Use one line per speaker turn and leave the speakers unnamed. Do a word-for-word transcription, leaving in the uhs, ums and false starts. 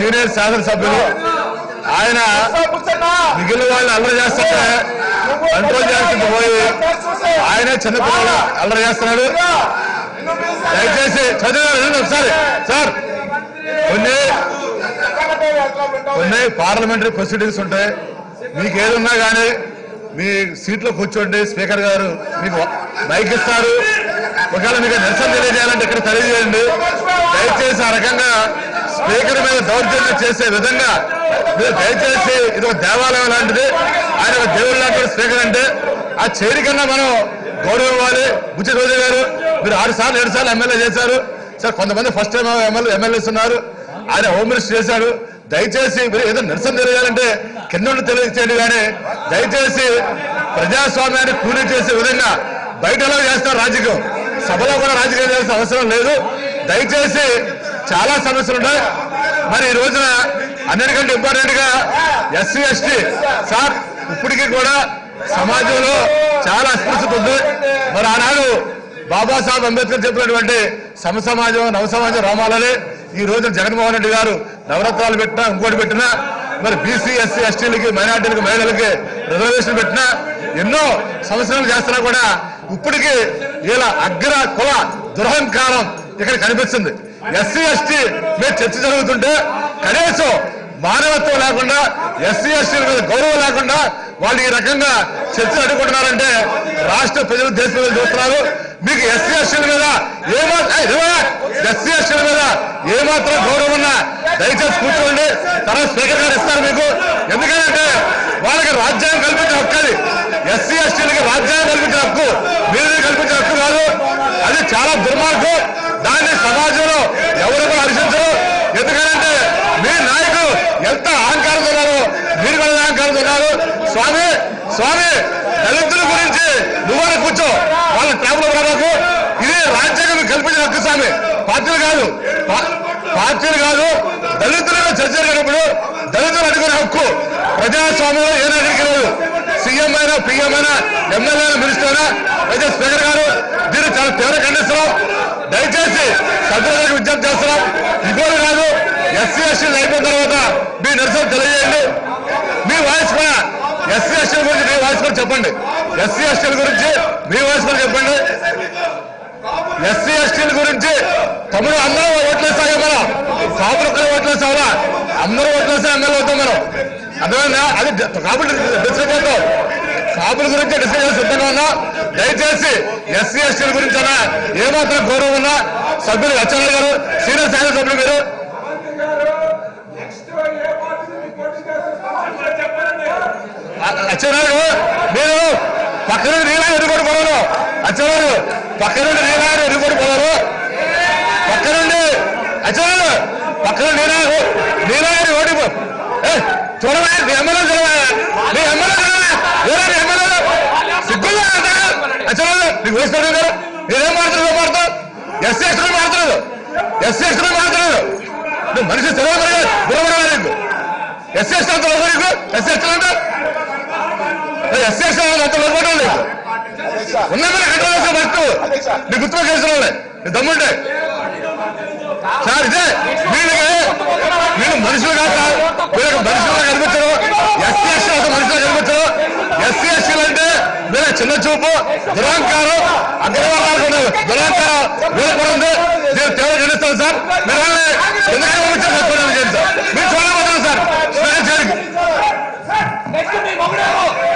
Senior శాసనసభ్యులు ఆయన మిగిలిన వాళ్ళు అల్లరి చేస్తుంటే కంట్రోల్ చేస్తుంది పోయి ఆయనే చిన్నపిల్లలు అల్లరి చేస్తున్నాడు. దయచేసి చదివారు ఒకసారి సార్. కొన్ని కొన్ని పార్లమెంటరీ ప్రొసీడింగ్స్ ఉంటాయి. మీకు ఏదున్నా కానీ మీ సీట్లో కూర్చోండి. స్పీకర్ గారు మీకు మైక్ ఇస్తారు. ఒకవేళ మీకు నిరసన తెలియజేయాలంటే ఇక్కడ తెలియజేయండి. దయచేసి ఆ రకంగా స్పీకర్ మీద దౌర్జన్యం చేసే విధంగా మీరు దయచేసి ఇది ఒక దేవాలయం లాంటిది. ఆయన ఒక దేవుడు లాంటి స్పీకర్ అంటే ఆ చేరి కన్నా మనం గౌరవం ఇవ్వాలి. బుచ్చి రోజు గారు మీరు ఆరు సార్లు ఏడు సార్లు ఎమ్మెల్యే చేశారు సార్. కొంతమంది ఫస్ట్ టైం ఎమ్మెల్యే ఎమ్మెల్యేస్ ఉన్నారు. ఆయన హోమ్ మినిస్టర్ చేశాడు. దయచేసి మీరు ఏదో నిరసన తెలియాలంటే కింద తెలియచేయండి. కానీ దయచేసి ప్రజాస్వామ్యాన్ని కూలీ చేసే విధంగా బయటలో చేస్తారు రాజకీయం, సభలో కూడా రాజకీయం చేయాల్సిన అవసరం లేదు. దయచేసి చాలా సమస్యలు ఉన్నాయి. మరి ఈ రోజున అన్నిటికంటే ఇంపార్టెంట్ గా ఎస్సీ ఎస్టీ సార్ ఇప్పటికీ కూడా సమాజంలో చాలా అస్పృశ్యత ఉంది. మరి ఆనాడు బాబాసాహెబ్ అంబేద్కర్ చెప్పినటువంటి సమ సమాజం నవ సమాజం రామాలని ఈ రోజు జగన్మోహన్ రెడ్డి గారు నవరత్నాలు పెట్టినా ఇంకోటి పెట్టినా మరి బీసీ ఎస్సీ ఎస్టీలకి మైనార్టీలకి మహిళలకి రిజర్వేషన్ పెట్టినా ఎన్నో సంవత్సరాలు చేస్తున్నా కూడా ఇప్పటికీ ఇలా అగ్ర కుల దురహంకారం ఇక్కడ కనిపిస్తుంది. ఎస్సీ ఎస్టీ మీద చర్చ జరుగుతుంటే కనీసం మానవత్వం లేకుండా ఎస్సీ ఎస్టీల మీద గౌరవం లేకుండా వాళ్ళు ఈ రకంగా చర్చలు అడ్డుకుంటున్నారంటే రాష్ట్ర ప్రజలు దేశ ప్రజలు చూస్తున్నారు. మీకు ఎస్సీ ఎస్టీల మీద ఏమాత్రం ఎస్సీ ఎస్టీల మీద ఏమాత్రం గౌరవం ఉన్నా దయచేసి కూర్చోండి. తర్వాత స్పీకర్ గారు ఇస్తారు మీకు. ఎందుకంటే వాళ్ళకి రాజ్యాంగం కల్పించిన హక్కు అది. ఎస్సీ ఎస్టీలకి రాజ్యాంగం కల్పించిన హక్కు మీరు కల్పించిన హక్కు కాదు. అది చాలా దుర్మార్గం. దాన్ని సమాజంలో ఎవరు కూడా హర్షించరు. ఎందుకంటే మీ నాయకులు ఎంత అహంకారంతో ఉన్నారు, మీరు కూడా అహంకారంతో ఉన్నారు. స్వామి స్వామి దళితుల గురించి నువ్వే కూర్చో, వాళ్ళ ట్రాబుల్ రాకు. ఇది రాజ్యాంగం కల్పించిన హక్కు స్వామి, పార్టీలు కాదు పార్టీలు కాదు దళితులుగా చర్చ జరిగినప్పుడు దళితులు అడుగునే హక్కు ప్రజాస్వామ్యంలో ఏ నాయకుడికి లేదు. సీఎం అయినా పీఎం అయినా ఎమ్మెల్యే అయినా మినిస్టర్ అయినా అయితే స్పీకర్ గారు దీన్ని చాలా తీవ్ర ఖండిస్తున్నాం. దయచేసి సభ్యులకు విజ్ఞప్తి చేస్తున్నాం. ఇగోలు కాదు, ఎస్సీ ఎస్టీలు అయిపోయిన తర్వాత మీ నిరసన తెలియజేయండి. మీ వాయిస్ కూడా ఎస్సీ ఎస్టీల గురించి మీ వాయిస్ కూడా చెప్పండి. ఎస్సీ ఎస్టీల గురించి మీ వాయిస్ కూడా చెప్పండి. ఎస్సీ ఎస్టీల గురించి తమ్ముడు అందరూ ఓట్లేస్తాయి. మనం కాపులు ఓట్లేస్తావా? అందరూ ఓట్లేస్తే ఎమ్మెల్యే అవుతాం మనం. అందువల్ల అది కాబట్టి డిస్కస్ చేద్దాం. కాపుల గురించి డిస్కస్ చేసి సిద్ధంగా ఉన్నా. దయచేసి ఎస్సీ ఎస్టీల గురించి అన్నా ఏమాత్రం గౌరవం ఉన్నా సభ్యులు అచ్చం గారు సీనియర్ శాసన సభ్యులు మీరు అచ్చెన్నాయుడు మీరు పక్కన నీలా ఎదుగుడు పోవరు. అచ్చెన్నాయుడు పక్క నుండి నీలా ఎదుగుడు పోవరు. పక్క నుండి అచ్చెన్నాయుడు పక్క నుండి నీలా నీలా ఓడి చూడవా నీ ఎమ్మెల్యే చూడవా నీ ఎమ్మెల్యే చూడవా ఏరా నీ ఎమ్మెల్యే సిగ్గులు అచ్చెన్నాయుడు నీకు వేసుకోండి గారు నేనేం మాట్లాడుతూ మాట్లాడుతావు. ఎస్సీ ఎస్టీ మాట్లాడలేదు ఎస్సీ ఎస్టీ మాట్లాడలేదు. నువ్వు మనిషి సెలవు గురబడవా నీకు ఎస్సీ ఎస్టీ అంత నీకు ఎస్సీ ఎస్టీ అంటే ఎస్సీ ఎస్టీ అంత లోపడం లేదు. ఉన్నమని కంట్రోల్ చేసే వస్తు నీ గుర్తుగా చేసిన నీ దమ్ముంటే సార్ ఇదే వీళ్ళకి వీళ్ళు మనుషులు కాదు సార్. వీళ్ళకి మనుషులుగా కనిపించరు. ఎస్సీ ఎస్టీ అంత మనుషులుగా కనిపించరు. ఎస్సీ ఎస్టీలు అంటే వీళ్ళ చిన్న చూపు దురహంకారం అగ్రవర్ణాలకు దురహంకారం వీళ్ళకి కూడా ఉంది. నేను తీవ్ర ఖండిస్తాను సార్. మీరు వాళ్ళని ఎందుకంటే పంపించారు సార్. మీరు చూడబోతున్నారు సార్.